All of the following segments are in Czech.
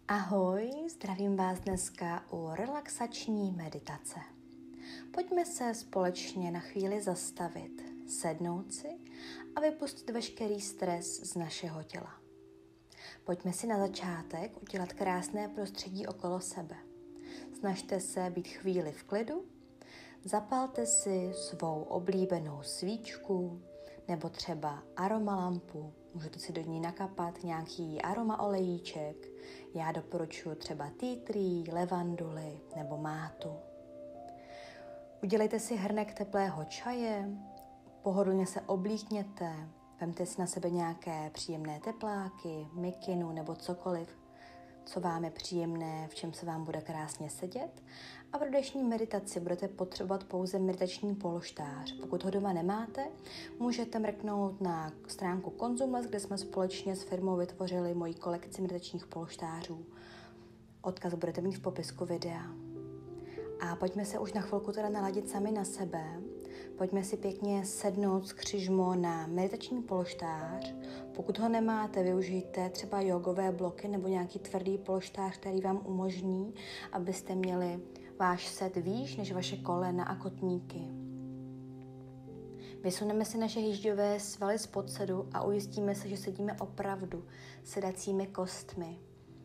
Ahoj, zdravím vás dneska u relaxační meditace. Pojďme se společně na chvíli zastavit, sednout si a vypustit veškerý stres z našeho těla. Pojďme si na začátek udělat krásné prostředí okolo sebe. Snažte se být chvíli v klidu, zapalte si svou oblíbenou svíčku nebo třeba aromalampu. Můžete si do ní nakapat nějaký aroma olejíček. Já doporučuji třeba tea tree, levanduly nebo mátu. Udělejte si hrnek teplého čaje, pohodlně se oblíkněte, vemte si na sebe nějaké příjemné tepláky, mikinu nebo cokoliv, co vám je příjemné, v čem se vám bude krásně sedět. A pro dnešní meditaci budete potřebovat pouze meditační polštář. Pokud ho doma nemáte, můžete mrknout na stránku Konzumles, kde jsme společně s firmou vytvořili moji kolekci meditačních polštářů. Odkaz budete mít v popisku videa. A pojďme se už na chvilku teda naladit sami na sebe. Pojďme si pěkně sednout skřižmo na meditační polštář. Pokud ho nemáte, využijte třeba jogové bloky nebo nějaký tvrdý polštář, který vám umožní, abyste měli váš set výš než vaše kolena a kotníky. Vysuneme si naše hýžďové svaly z podsedu a ujistíme se, že sedíme opravdu sedacími kostmi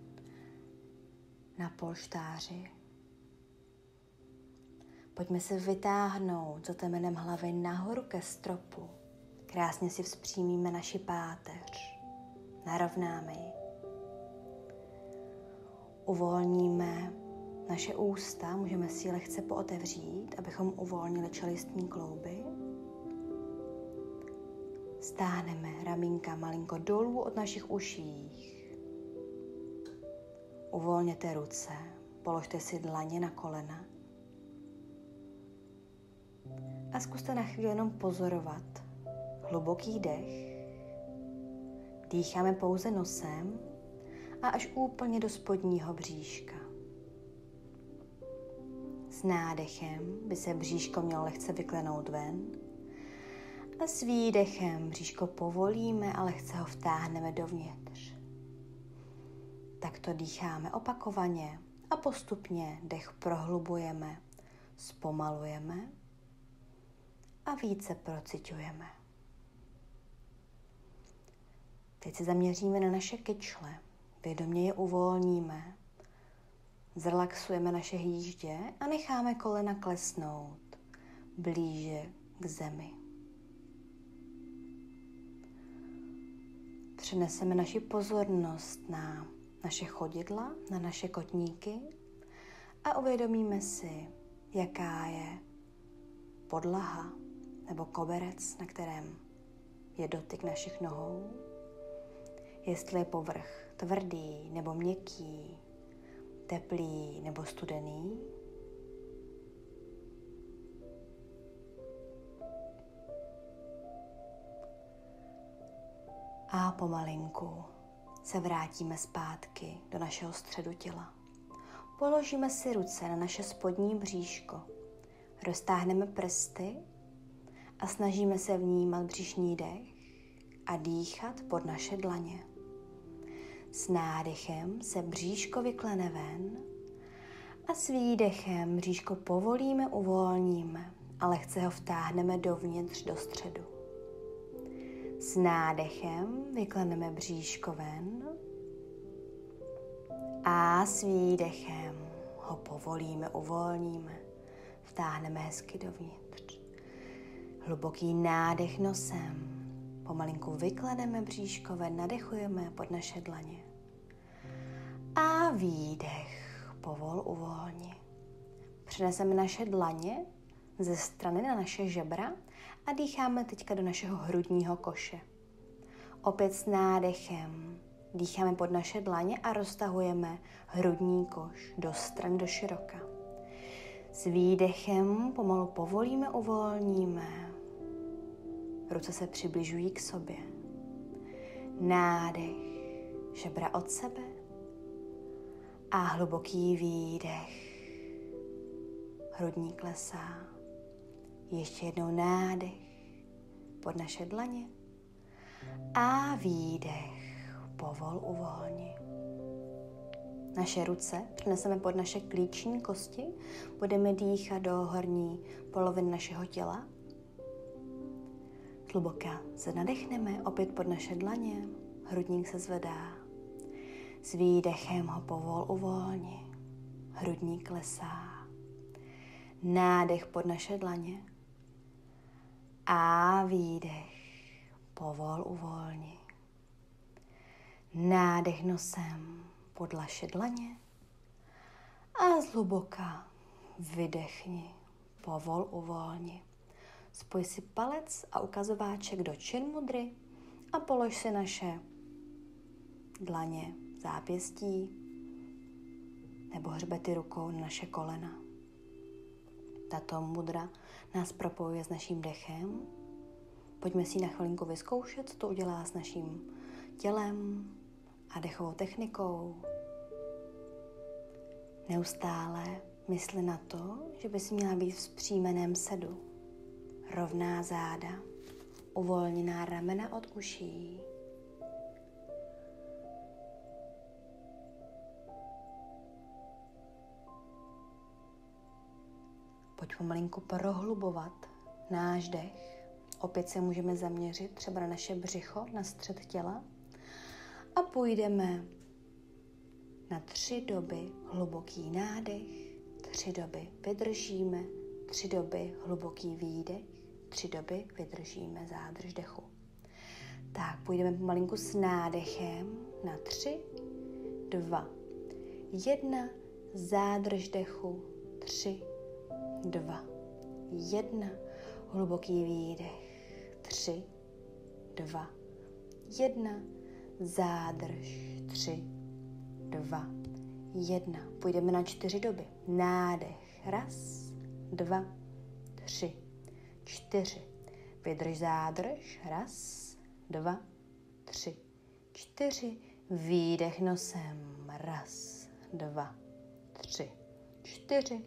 na polštáři. Pojďme se vytáhnout za temenem hlavy nahoru ke stropu. Krásně si vzpřímíme naši páteř. Narovnáme ji. Uvolníme naše ústa, můžeme si ji lehce pootevřít, abychom uvolnili čelistní klouby. Stáhneme ramínka malinko dolů od našich uší. Uvolněte ruce, položte si dlaně na kolena. A zkuste na chvíli jenom pozorovat. Hluboký dech. Dýcháme pouze nosem a až úplně do spodního bříška. S nádechem by se bříško mělo lehce vyklenout ven a s výdechem bříško povolíme a lehce ho vtáhneme dovnitř. Takto dýcháme opakovaně a postupně dech prohlubujeme, zpomalujeme a více prociťujeme. Teď se zaměříme na naše kyčle, vědomě je uvolníme, zrelaxujeme naše hýždě a necháme kolena klesnout blíže k zemi. Přeneseme naši pozornost na naše chodidla, na naše kotníky a uvědomíme si, jaká je podlaha nebo koberec, na kterém je dotyk našich nohou. Jestli je povrch tvrdý nebo měkký, teplý nebo studený. A pomalinku se vrátíme zpátky do našeho středu těla. Položíme si ruce na naše spodní bříško. Roztáhneme prsty a snažíme se vnímat břišní dech a dýchat pod naše dlaně. S nádechem se bříško vyklene ven a s výdechem bříško povolíme, uvolníme a lehce ho vtáhneme dovnitř do středu. S nádechem vykleneme bříško ven a s výdechem ho povolíme, uvolníme. Vtáhneme hezky dovnitř. Hluboký nádech nosem. Pomalinku vykleneme bříško ven, nadechujeme pod naše dlaně. A výdech, povol uvolni. Přeneseme naše dlaně ze strany na naše žebra a dýcháme teďka do našeho hrudního koše. Opět s nádechem dýcháme pod naše dlaně a roztahujeme hrudní koš do stran, do široka. S výdechem pomalu povolíme, uvolníme. Ruce se přibližují k sobě. Nádech, žebra od sebe a hluboký výdech. Hrudní klesá. Ještě jednou nádech pod naše dlaně a výdech. Povol uvolni. Naše ruce přeneseme pod naše klíční kosti, budeme dýchat do horní poloviny našeho těla. Zhluboka se nadechneme opět pod naše dlaně, hrudník se zvedá. S výdechem ho povol uvolni, hrudník klesá. Nádech pod naše dlaně a výdech, povol uvolni. Nádech nosem pod naše dlaně a zhluboka vydechni, povol uvolni. Spoj si palec a ukazováček do chin mudry a polož si naše dlaně, zápěstí nebo hřbety rukou na naše kolena. Tato mudra nás propojuje s naším dechem. Pojďme si na chvilinku vyzkoušet, co to udělá s naším tělem a dechovou technikou. Neustále mysli na to, že by si měla být v vzpřímeném sedu. Rovná záda, uvolněná ramena od uší. Pojď pomalinku prohlubovat náš dech. Opět se můžeme zaměřit třeba na naše břicho, na střed těla a půjdeme na 3 doby hluboký nádech, 3 doby vydržíme, 3 doby hluboký výdech, 3 doby vydržíme zádrž dechu. Tak, půjdeme pomalinku s nádechem na 3, 2, 1, zádrž dechu, 3, 2, 1, hluboký výdech, 3, 2, 1, zádrž, 3, 2, 1. Půjdeme na 4 doby. Nádech, 1, 2, 3, 4. Vydrž zádrž, 1, 2, 3, 4. Výdech nosem, 1, 2, 3, 4.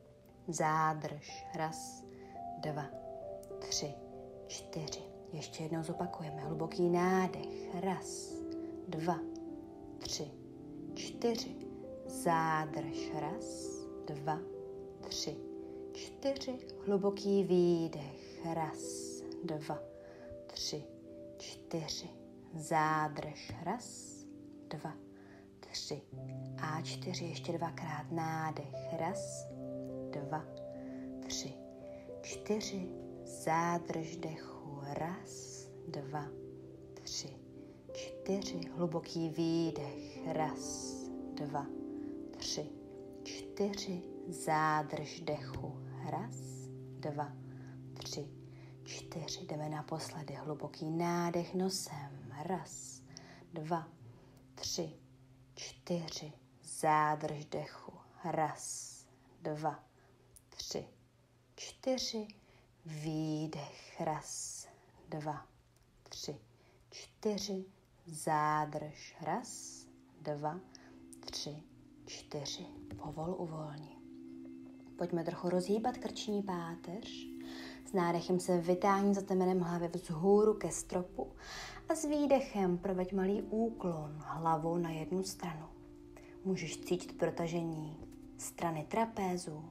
Zádrž, 1, 2, 3, 4. Ještě jednou zopakujeme. Hluboký nádech, 1, 2, 3, 4. Zádrž, 1, 2, 3, 4. Hluboký výdech, 1, 2, 3, 4. Zádrž, 1, 2, 3 a 4. Ještě 2krát nádech, 1, 2, 3, 4. Zádrž dechu, 1, 2, 3, 4. Hluboký výdech, 1, 2, 3, 4. Zádrž dechu, 1, 2, 3, 4. Jdeme naposledy. Hluboký nádech nosem, 1, 2, 3, 4. Zádrž dechu, 1, 2, 3, 4. Výdech, 1, 2, 3, 4. Zádrž, 1, 2, 3, 4. Povol uvolni. Pojďme trochu rozhýbat krční páteř. S nádechem se vytáhni za temenem hlavy vzhůru ke stropu a s výdechem proveď malý úklon hlavou na jednu stranu. Můžeš cítit protažení strany trapézu.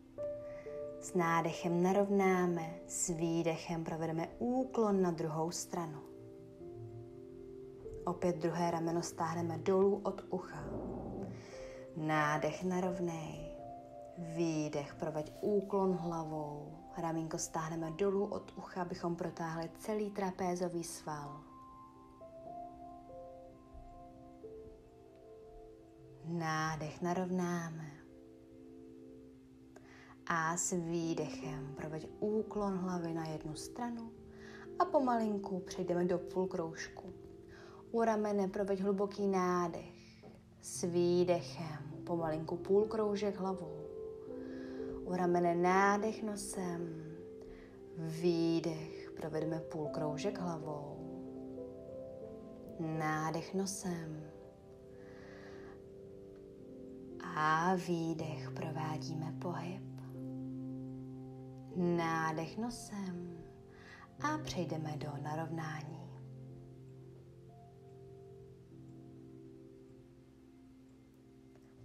S nádechem narovnáme, s výdechem provedeme úklon na druhou stranu. Opět druhé rameno stáhneme dolů od ucha. Nádech narovnej, výdech proveď úklon hlavou. Ramínko stáhneme dolů od ucha, abychom protáhli celý trapézový sval. Nádech narovnáme. A s výdechem proveď úklon hlavy na jednu stranu a pomalinku přejdeme do půlkroužku. U ramene proveď hluboký nádech. S výdechem pomalinku půlkroužek hlavou. U ramene nádech nosem. Výdech provedeme půlkroužek hlavou. Nádech nosem. A výdech provádíme pohyb. Nádech nosem a přejdeme do narovnání.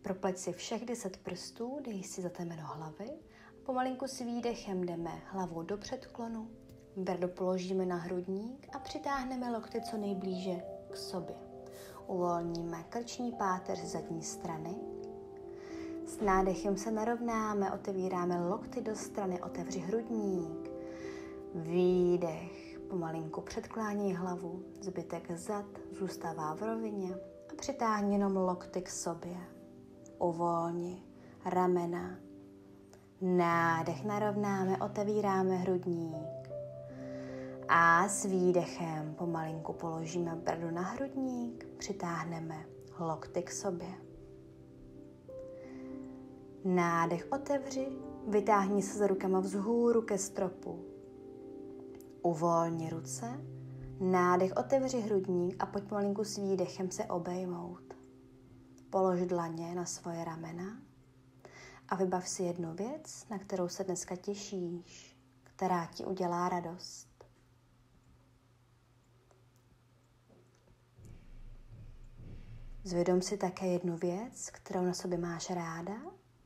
Propleť si všech 10 prstů, dej si za temeno hlavy. Pomalinku s výdechem jdeme hlavou do předklonu. Brdo položíme na hrudník a přitáhneme lokty co nejblíže k sobě. Uvolníme krční páteř z zadní strany. S nádechem se narovnáme, otevíráme lokty do strany, otevři hrudník. Výdech, pomalinku předkláněj hlavu, zbytek zad zůstává v rovině a přitáhni jenom lokty k sobě. Uvolni ramena. Nádech, narovnáme, otevíráme hrudník. A s výdechem pomalinku položíme bradu na hrudník, přitáhneme lokty k sobě. Nádech otevři, vytáhni se za rukama vzhůru ke stropu. Uvolni ruce, nádech otevři hrudník a pojď pomalinku s výdechem se obejmout. Polož dlaně na svoje ramena a vybav si jednu věc, na kterou se dneska těšíš, která ti udělá radost. Zvědom si také jednu věc, kterou na sobě máš ráda.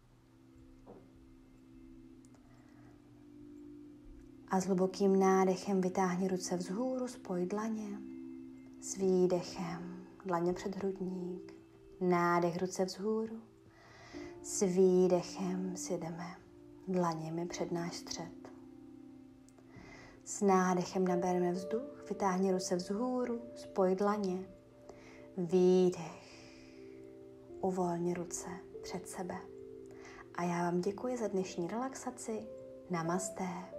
A s hlubokým nádechem vytáhni ruce vzhůru, spoj dlaně. S výdechem dlaně před hrudník. Nádech ruce vzhůru. S výdechem si jdeme dlaněmi před náš střed. S nádechem nabereme vzduch, vytáhni ruce vzhůru, spoj dlaně. Výdech. Uvolni ruce před sebe. A já vám děkuji za dnešní relaxaci. Namasté.